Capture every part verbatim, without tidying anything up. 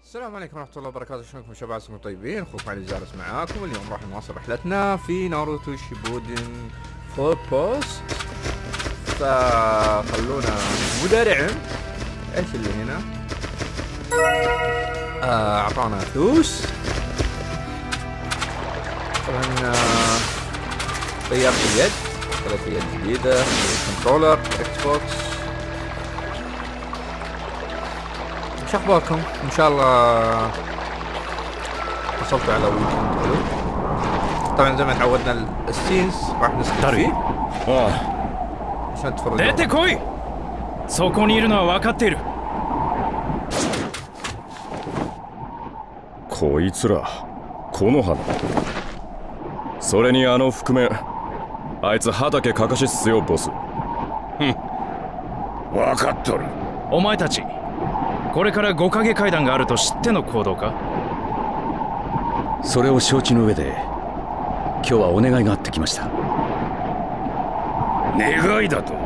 السلام عليكم ورحمة الله وبركاته، شلونكم شباب؟ اسمكم طيبين؟ اخوكم علي جالس معاكم. اليوم راح نواصل رحلتنا في ناروتو شيبودن فور بوست. فخلونا مدرعم. ايش اللي هنا؟ آه، اعطانا فلوس. طبعا طيارة اليد، ثلاث يد جديدة، كنترولر، اكس بوكس. ايش اخباركم؟ ان شاء الله وصلتوا على ويكند حلو. طبعا زي ما تعودنا السينز راح نسكت فيه عشان تفرجون. 出てこい。そこにいるのは分かっている。 こいつら木の葉だ。それにあの覆面、あいつ畑かかしっすよボス。 ふん、分かっとる。 お前たちこれから五影階段があると知っての行動か？ それを承知の上で今日はお願いがあってきました。 願いだと？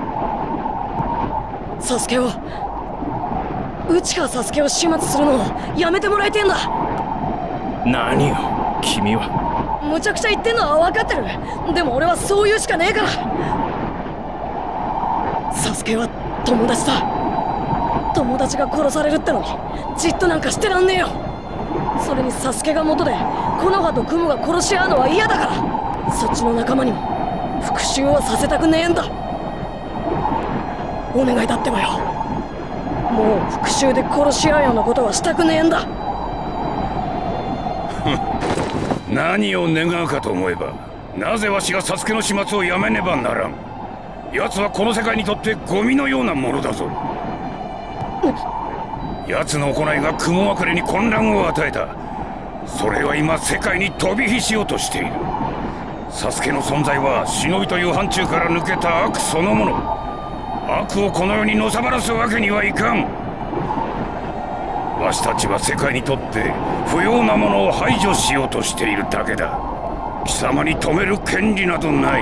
サスケをうちがサスケを始末するのをやめてもらいてんだ。 何よ君は。 むちゃくちゃ言ってんのは分かってる。でも俺はそういうしかねえから。サスケは友達だ。友達が殺されるってのにじっとなんかしてらんねえよ。それにサスケが元で木の葉とクモが殺し合うのは嫌だから、そっちの仲間にも復讐はさせたくねえんだ。お願いだってばよ。もう復讐で殺し合うようなことはしたくねえんだ。 何を願うかと思えば、なぜわしがサスケの始末をやめねばならん。奴はこの世界にとってゴミのようなものだぞ。奴の行いが雲まくれに混乱を与えた。それは今世界に飛び火しようとしている。サスケの存在は忍びという範疇から抜けた悪そのもの。悪をこの世にのさばらすわけにはいかん。わしたちは世界にとって不要なものを排除しようとしているだけだ。貴様に止める権利などない。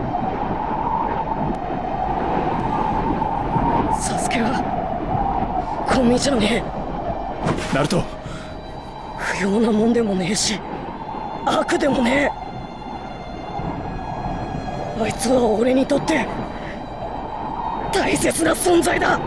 サスケはゴミじゃねえ。 ナルト、 不要なもんでもねえし悪でもねえ。あいつは俺にとって大切な存在だ。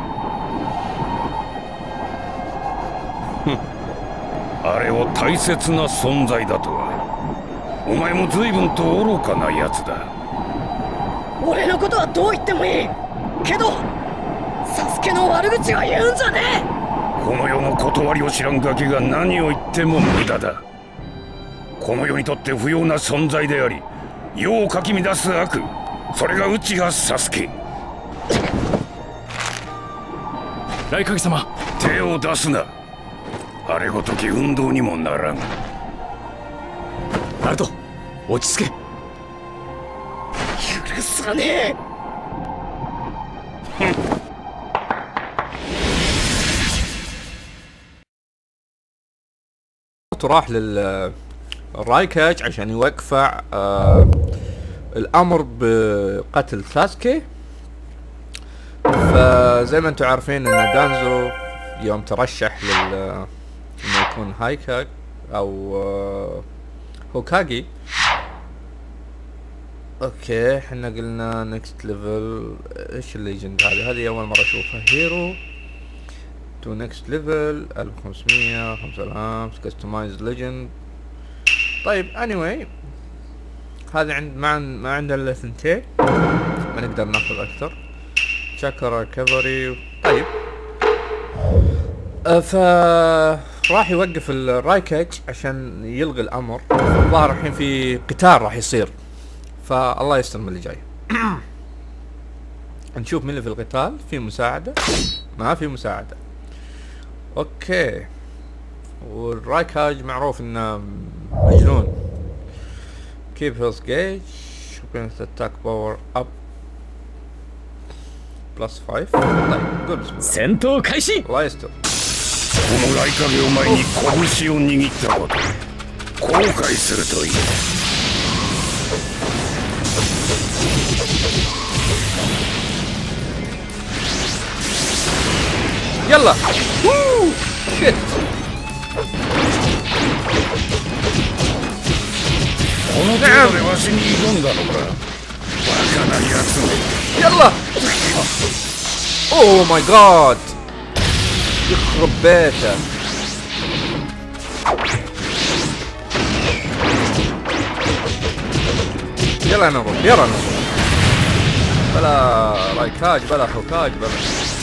あれを大切な存在だとは、お前も随分と愚かなやつだ。 俺のことはどう言ってもいいけど、サスケの悪口は言うんじゃねえ。 この世の断りを知らんガキが何を言っても無駄だ。この世にとって不要な存在であり、世をかき乱す悪、それが内葉サスケ。 雷影様、 手を出すな。あれごとき運動にもならん。 ナルト、落ち着け。 許さねえ。 راح للرايكاج عشان يوقفع آه الامر بقتل ساسكي. فزي ما انتم عارفين ان دانزو يوم ترشح لل انه يكون هايكاج او آه هوكاجي. اوكي احنا قلنا نكست ليفل. ايش الليجند هذه؟ هذه اول مرة اشوفها. هيرو تو نكست ليفل ألف وخمسمية، خمسة آلاف كستمايز ليجند. طيب anyway هذا عند ما عن ما عندنا الا ثنتين، ما نقدر ناخذ اكثر. شاكرا كفري. طيب أه ف راح يوقف الرايكاج عشان يلغي الامر. الظاهر الحين في قتال راح يصير، فالله يستر من اللي جاي. نشوف مين اللي في القتال. في مساعدة؟ ما في مساعدة. اوكي. والرايكاج معروف انه مجنون. كيب هيلث جيج، اتاك باور اب بلس خمسة. طيب قول بسم الله. 戦闘開始。 الله يستر. この雷影を前に拳を握ったこと後悔するといい。 يلا. شت この程度でわしに挑んだのか。バカなやつめ。 يلا اوه ماي جاد يخرب بيته. يلا نروح يلا نروح بلا رايكاج بلا حوكاج بلا.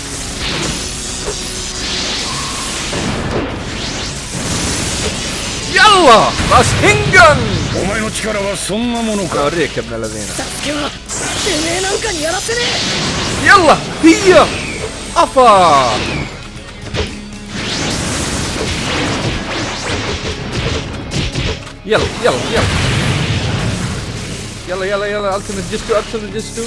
يلا راس هنجن. お前の力はそんなものか。 اوريك يا ابن الذين. サスケはてめえなんかにやらせね يلا هي افا. يلا يلا يلا يلا يلا يلا التمس جستو التمس جستو.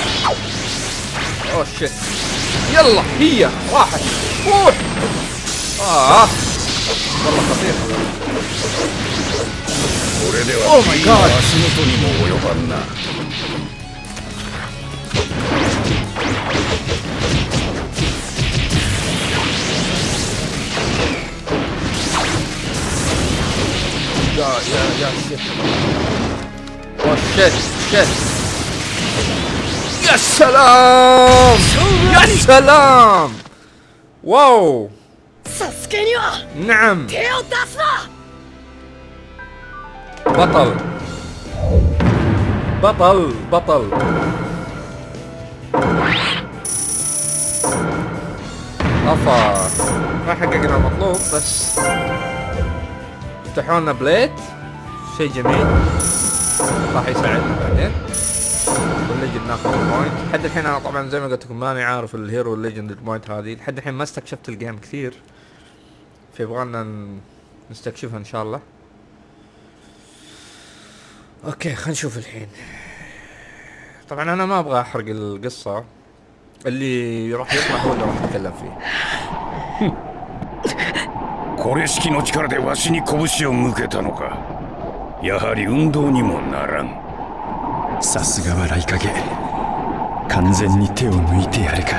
اوه شيت. يلا هي واحد روح. اه والله خطير. これで Oh は my 敵 God の足元にも及ばんな。 يا يا يا شيت. اوه شيت شيت. يا سلام يا سلام. واو サスケには نعم 手を出すな بطل بطل بطل. افا ما حققنا المطلوب بس فتحوا لنا بليد شيء جميل راح يساعدنا بعدين. والليجند ناخذ البوينت. لحد الحين انا طبعا زي ما قلت لكم ماني عارف الهيرو الليجند البوينت هذه لحد الحين ما استكشفت الجيم كثير فيبغالنا نستكشفها ان شاء الله. اوكي خلينا نشوف الحين. طبعا انا ما ابغى احرق القصة اللي راح يطلع هو اللي راح نتكلم فيه. これ式の力でわしに拳を向けたのか。やはり運動にもならん。 さすがは雷影。完全に手を抜いてやるか。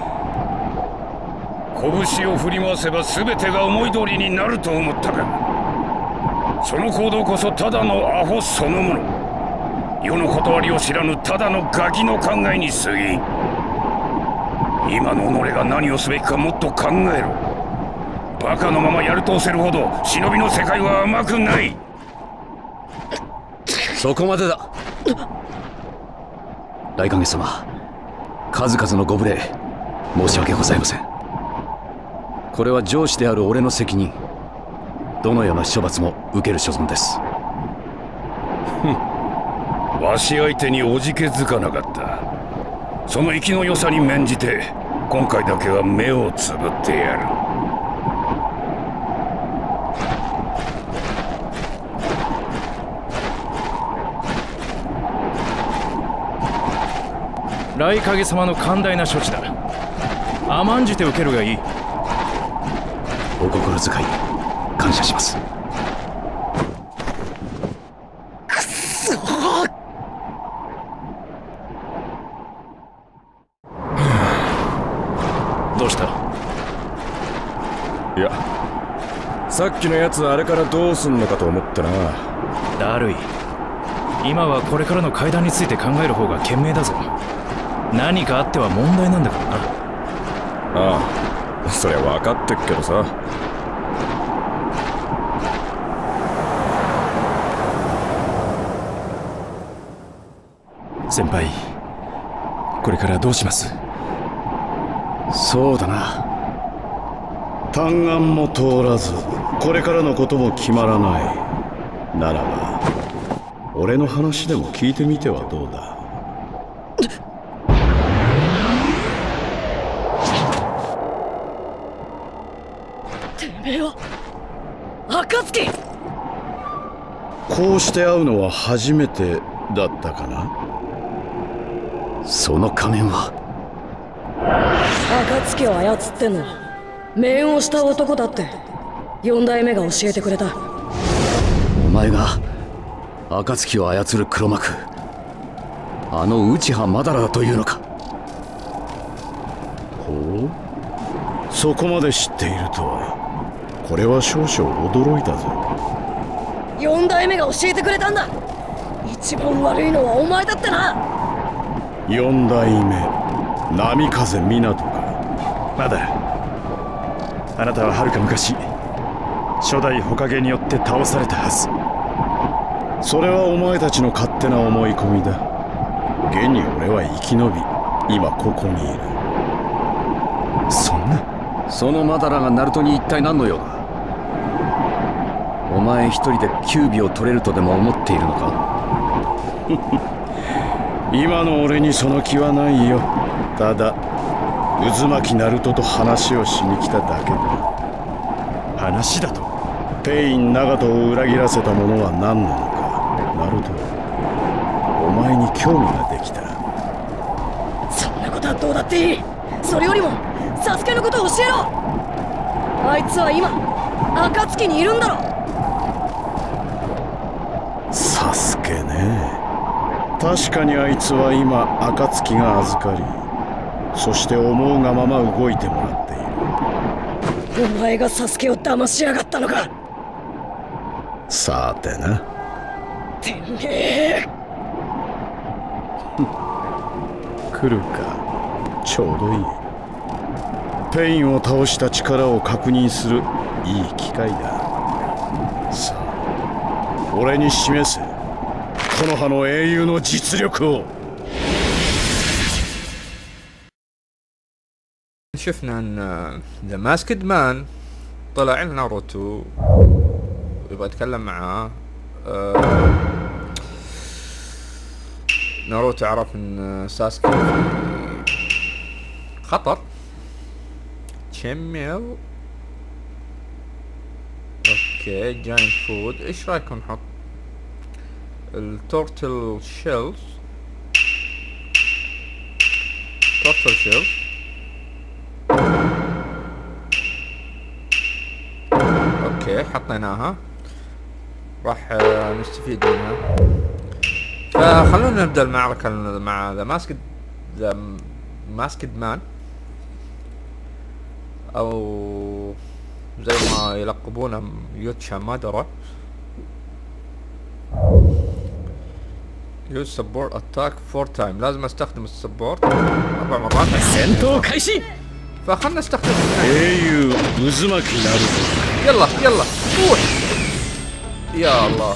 拳を振り回せば全てが思い通りになると思ったか。その行動こそただのアホそのもの。世の断りを知らぬただのガキの考えに過ぎん。今の己が何をすべきかもっと考えろ。バカのままやるとせるほど忍びの世界は甘くない。 そこまでだ。雷影様、数々のご無礼申し訳ございません。これは上司である俺の責任。どのような処罰も受ける所存です。 わし相手におじけづかなかった。その生きの良さに免じて今回だけは目をつぶってやる。 雷影様の寛大な処置だ。甘んじて受けるがいい。 お心遣い感謝します。 くそどうした？ いやさっきのやつあれからどうすんのかと思ってな。 だるい。今はこれからの階段について考える方が賢明だぞ。何かあっては問題なんだからな。 ああそりゃ分かってっけどさ。 先輩、これからどうします？そうだな。 嘆願も通らずこれからのことも決まらないならば俺の話でも聞いてみてはどうだ。 てめえは暁。 こうして会うのは初めてだったかな。 その仮面は暁を操ってんのは面をした男だって四代目が教えてくれた。 お前が暁を操る黒幕、あの内葉まだらだというのか。 ほう、そこまで知っているとは。 これは少々驚いたぞ。 四代目が教えてくれたんだ。一番悪いのはお前だってな。 四代目波風湊か。 まだあなたははるか昔初代火影によって倒されたはず。 それはお前たちの勝手な思い込みだ。現に俺は生き延び今ここにいる。 そんな。 そのマダラがナルトに一体何の用だ。お前一人でキュービを取れるとでも思っているのか。 今の俺にその気はないよ。ただ渦巻きナルトと話をしに来ただけだ。 話だと。 ペイン長門を裏切らせたものは何なのか。ナルト、お前に興味ができた。 そんなことはどうだっていい。それよりもサスケのことを教えろ。あいつは今暁にいるんだろ。 サスケね。確かにあいつは今暁が預かり、そして思うがまま動いてもらっている。 お前がサスケを騙しやがったのか。 さてな。 てめえ。 来るか。ちょうどいい。ペインを倒した力を確認するいい機会だ。さあ俺に示せ、この葉の英雄の実力を。 شفنا ان ذا ماسكد مان طلع ناروتو يبغى يتكلم معاه. آه ناروتو عرف ان ساسكي خطر. تشميل اوكي جاينت فود. ايش رايكم نحط التورتل شيلز؟ تورتل شيلز اوكي حطيناها راح نستفيد منها. فخلونا نبدأ المعركة مع ذا ماسكد ذا ماسكد مان او زي ما يلقبونه يوتشا مادارا. يوز سبورت اتاك فور تايم. لازم استخدم السبورت اربع مرات. فخلنا نستخدم ايوه وزمك يلا يلا روح. يا الله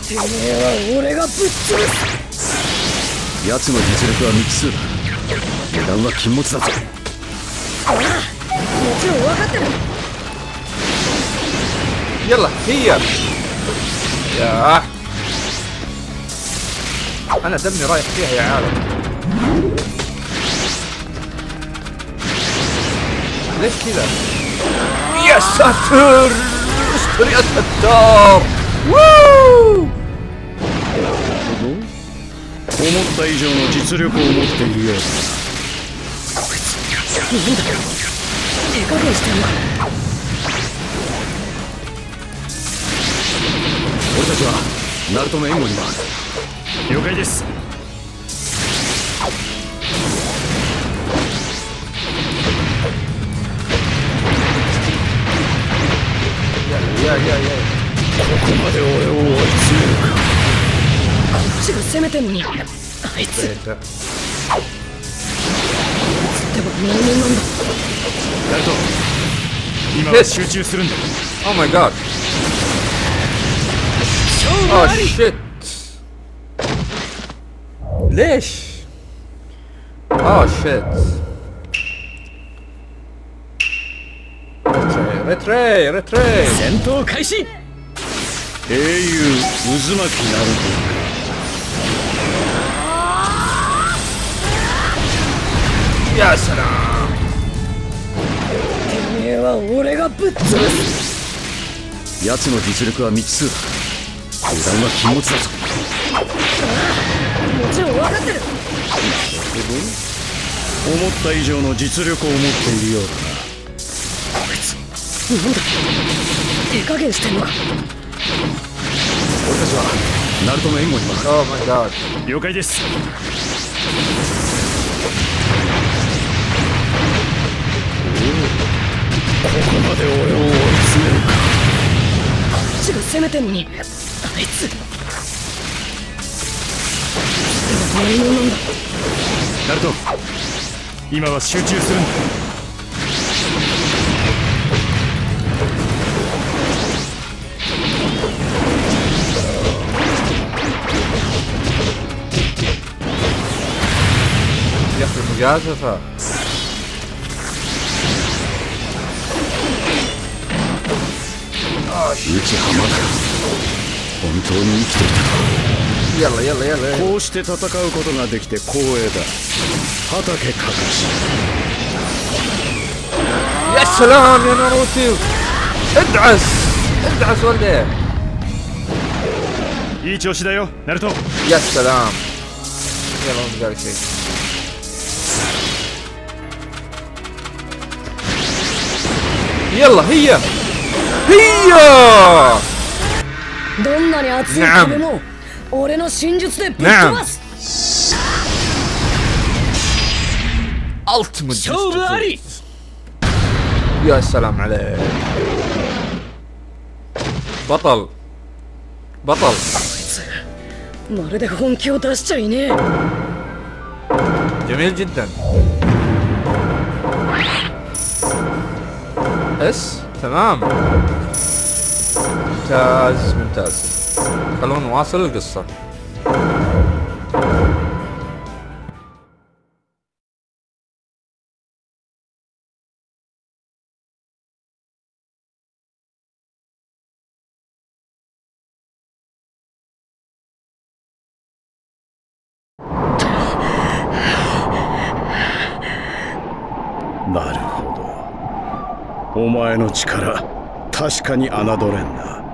奴の実力は未知数だ。値段は禁物だぞ。 ああ、もちろん分かってる。 يلا هي يا انا دمي رايح فيها يا عالم. ليش كذا؟ يا ساتر استر يا ستار. ووو 思った以上の実力を持っているようだ。 なんだ手加減してんのか。 俺たちはナルトの援護に回る。 了解です。 いやいやいやここまで俺を追い詰めるか。 こっちが攻めてんのにあいついつでも能面なんだ。 ナルト今は集中するんだ。 Oh my god. Oh shit. ليش؟ Oh shit. ريتري ريتري 戦闘開始。 英雄渦巻きナルト。 يا سلام. てめえは俺がぶっ潰す。 奴の実力は未知数だ。油断は禁物だぞ。 もちろん分かってる。 思った以上の実力を持っているようだな。 こいつなんだ手加減してんのか。 俺たちはナルトの援護に回る。 Oh my god. 了解です。 ここまで俺を追い詰めるか。 攻めてんのに、あいつ何者なんだ。 ナルト、今は集中するんだ。 يا اخي المجازفة. 内浜だ。本当に生きていたか。 يلا يلا يلا. こうして戦うことができて光栄だ。畑かかし。 يا سلام يا ناروتو. ادعس ادعس ولدي. いい調子だよ、ナルト。 يا سلام. يلا ما قال شيء. يلا هي هي. どんなに熱い壁も俺の真術でぶっ飛ばす。 ultimate 勝負あり。 يا سلام عليك. بطل بطل. まるで本気を出しちゃいねえ。 جميل جدا. اس تمام. ممتاز ممتاز. خلونا نواصل القصة. なるほど。お前の力、確かに侮れんな。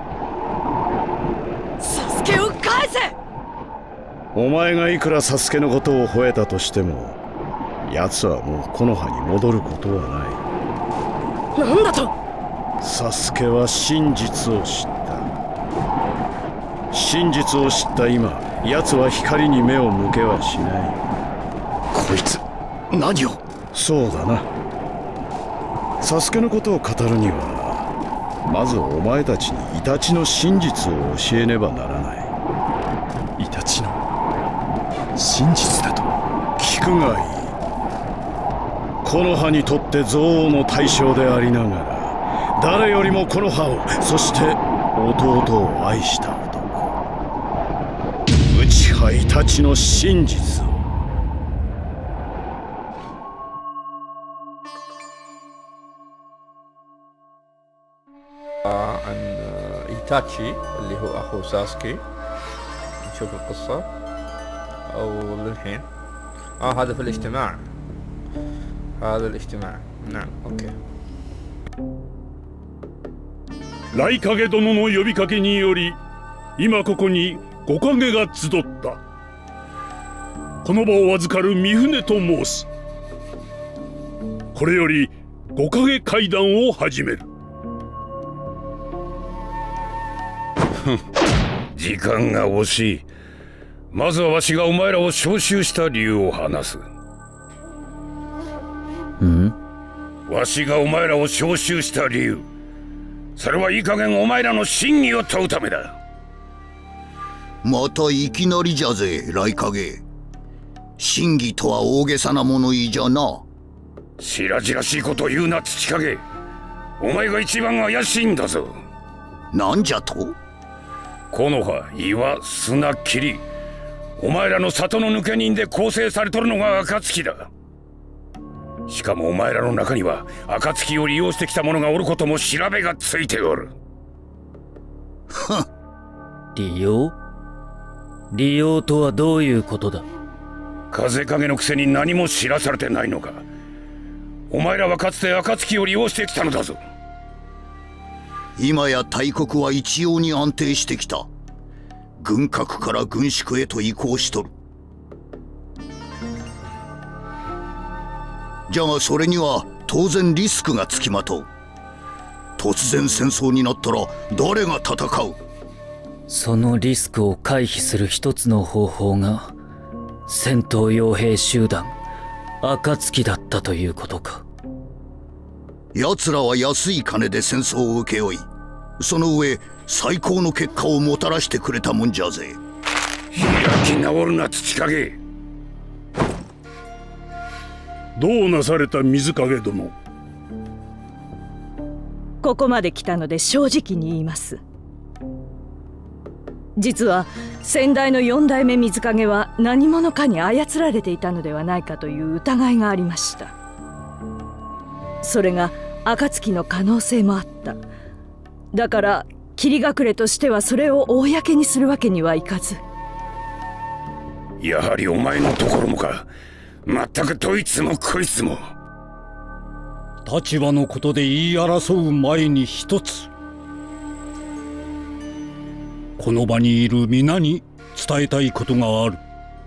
サスケを返せ。 お前がいくらサスケのことを吠えたとしても、奴はもう木の葉に戻ることはない。なんだと。 サスケは真実を知った。真実を知った今、奴は光に目を向けはしない。 こいつ何を。 そうだな。サスケのことを語るには、まずお前たちにイタチの真実を教えねばならない。 イタチの真実だと。 聞くがいい。木の葉にとって憎悪の対象でありながら、誰よりも木の葉を、そして弟を愛した男、内葉イタチの真実を。 عن إيتاتشي اللي هو أخو ساسكي. نشوف القصة أو للحين. آه هذا في الاجتماع. هذا الاجتماع. نعم أوكي. 雷影殿の呼びかけにより、今ここに五影が集った。この場を預かる三船と申す。これより五影会談を始める。時間が惜しい。まずはわしがお前らを招集した理由を話す。 ん？ わしがお前らを招集した理由、それはいい加減お前らの真偽を問うためだ。 またいきなりじゃぜ、雷影。真偽とは大げさな物言いじゃな。 白々しいこと言うな、土影。お前が一番怪しいんだぞ。 なんじゃと？ 木の葉、岩、砂、霧、お前らの里の抜け人で構成されとるのが暁だ。しかもお前らの中には暁を利用してきた者がおることも調べがついておる。 はっ。 利用？利用とはどういうことだ？ 風影のくせに何も知らされてないのか。お前らはかつて暁を利用してきたのだぞ。 今や大国は一様に安定してきた。軍拡から軍縮へと移行しとる。じゃがそれには当然リスクがつきまとう。突然戦争になったら誰が戦う？ そのリスクを回避する一つの方法が戦闘傭兵集団暁だったということか。奴らは安い金で戦争を請け負い、その上最高の結果をもたらしてくれたもんじゃぜ。 開き直るな土影。 どうなされた水影殿。 ここまで来たので正直に言います。実は先代の四代目水影は何者かに操られていたのではないかという疑いがありました。それが暁の可能性もあった。だから霧隠れとしてはそれを公にするわけにはいかず。 やはりお前のところもか。まったくどいつもこいつも。 立場のことで言い争う前に一つ、この場にいる皆に伝えたいことがある。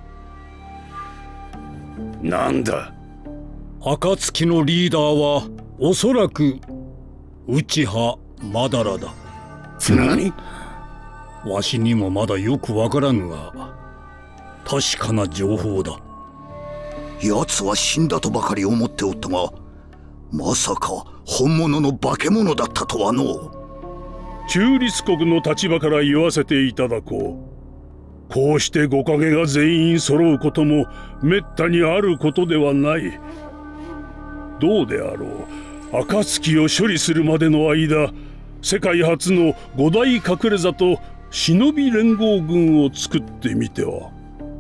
なんだ。 暁のリーダーはおそらく内葉まだらだ。 何？ わしにもまだよくわからぬが確かな情報だ。 奴は死んだとばかり思っておったが、まさか本物の化け物だったとはの。 中立国の立場から言わせていただこう。こうして五影が全員揃うこともめったにあることではない。どうであろう、暁を処理するまでの間、世界初の五大隠れ里と忍び連合軍を作ってみては。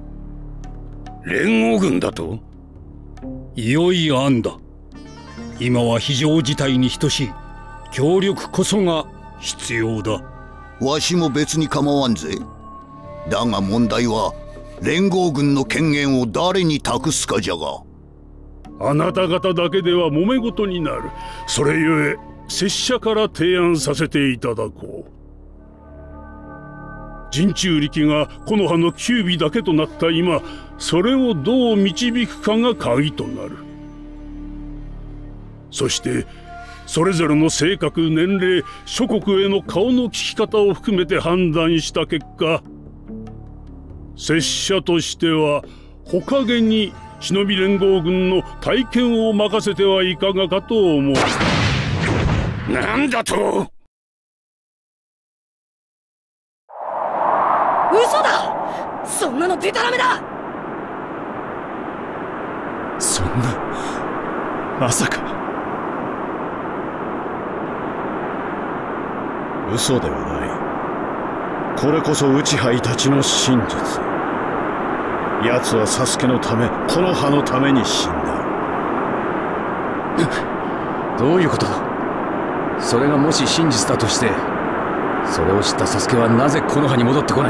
連合軍だと？ 良い案だ。今は非常事態に等しい協力こそが必要だ。 わしも別に構わんぜ。だが問題は連合軍の権限を誰に託すかじゃが。 あなた方だけでは揉め事になる。それゆえ拙者から提案させていただこう。陣中力が木の葉の九尾だけとなった今、それをどう導くかが鍵となる。そしてそれぞれの性格、年齢、諸国への顔の利き方を含めて判断した結果、拙者としては火影に忍び連合軍の体験を任せてはいかがかと思う。 なんだと？ 嘘だ！そんなのデタラメだ！ そんな、まさか。 嘘ではない。これこそ内派たちの真実。奴はサスケのため、木の葉のために死んだ。 どういうことだ。それがもし真実だとして、それを知ったサスケはなぜ木の葉に戻ってこない？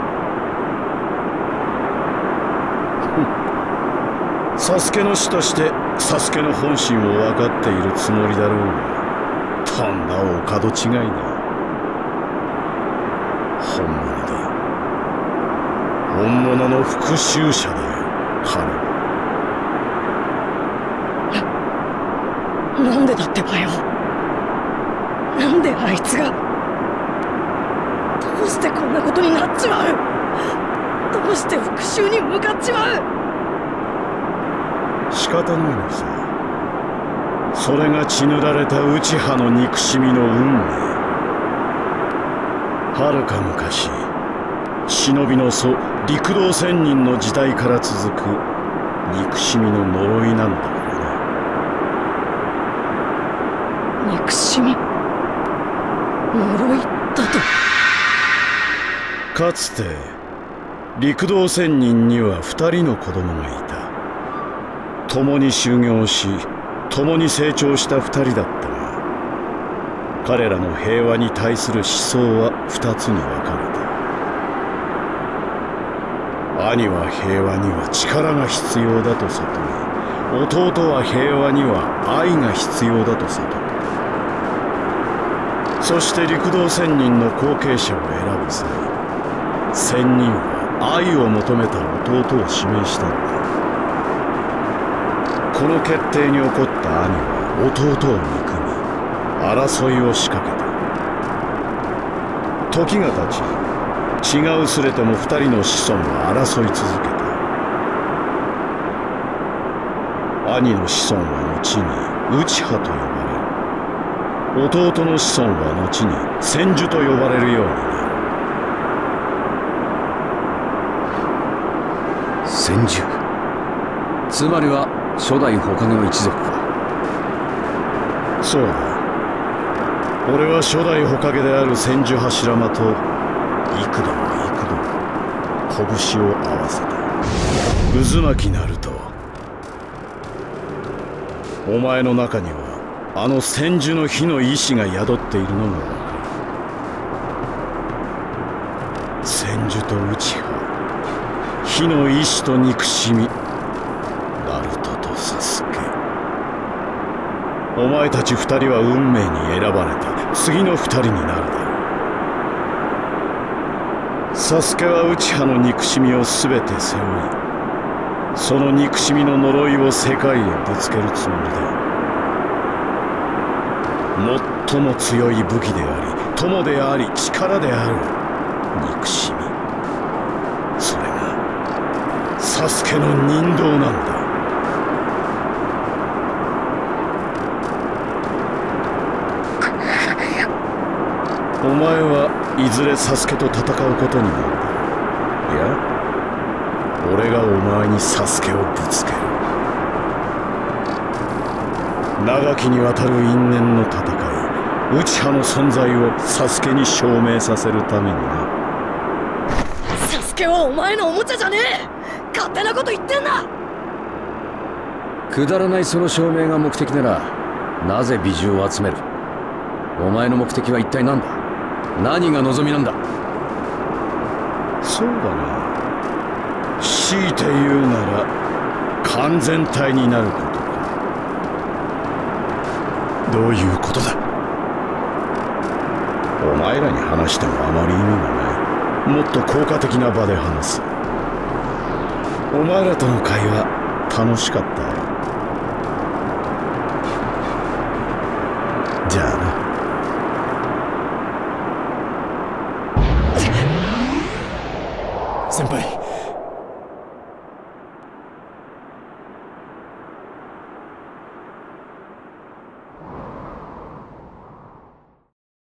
サスケの師としてサスケの本心を分かっているつもりだろうが、とんだお門違いだ。本物だ。本物の復讐者だよ、ハル。な、なんでだってばよ。なんであいつが。どうしてこんなことになっちまう。どうして復讐に向かっちまう。 仕方ないのさ。それが血塗られた内派の憎しみの運命。はるか昔、忍びの祖陸道仙人の時代から続く憎しみの呪いなんだからな。憎しみ？呪いだと？ かつて陸道仙人には二人の子供がいた。共に修行し、共に成長した二人だったが、彼らの平和に対する思想は二つに分かれた。兄は平和には力が必要だと悟り、弟は平和には愛が必要だと悟った。そして陸道仙人の後継者を選ぶ際、仙人は愛を求めた弟を指名したのだ。この決定に怒った兄は弟を憎み、争いを仕掛けた。時が経ち、血が薄れても二人の子孫は争い続けた。兄の子孫は後に内派と呼ばれる。 弟の子孫は後に千手と呼ばれるようになる。 千手、つまりは初代火影の一族か。 そうだ。俺は初代火影である千手柱間と幾度も幾度も拳を合わせた。渦巻なると、お前の中にはあの千手の火の意志が宿っているのが分かる。千手と内派、火の意志と憎しみ、ナルトとサスケ。お前たち二人は運命に選ばれた次の二人になるだろう。サスケは内派の憎しみを全て背負い、その憎しみの呪いを世界へぶつけるつもりだ。最も強い武器であり、友であり、力である憎しみ。それがサスケの人道なんだ。お前はいずれサスケと戦うことになる。いや、俺がお前にサスケをぶつける。長きにわたる因縁の戦い、内派の存在をサスケに証明させるためにな。 サスケはお前のおもちゃじゃねえ。勝手なこと言ってんな。 くだらないその証明が目的なら、なぜ美獣を集める？お前の目的は一体何だ？何が望みなんだ？ そうだな。強いて言うなら完全体になることか。どういうことだ？お前らに話してもあまり意味がない。もっと効果的な場で話す。お前らとの会話楽しかったよ。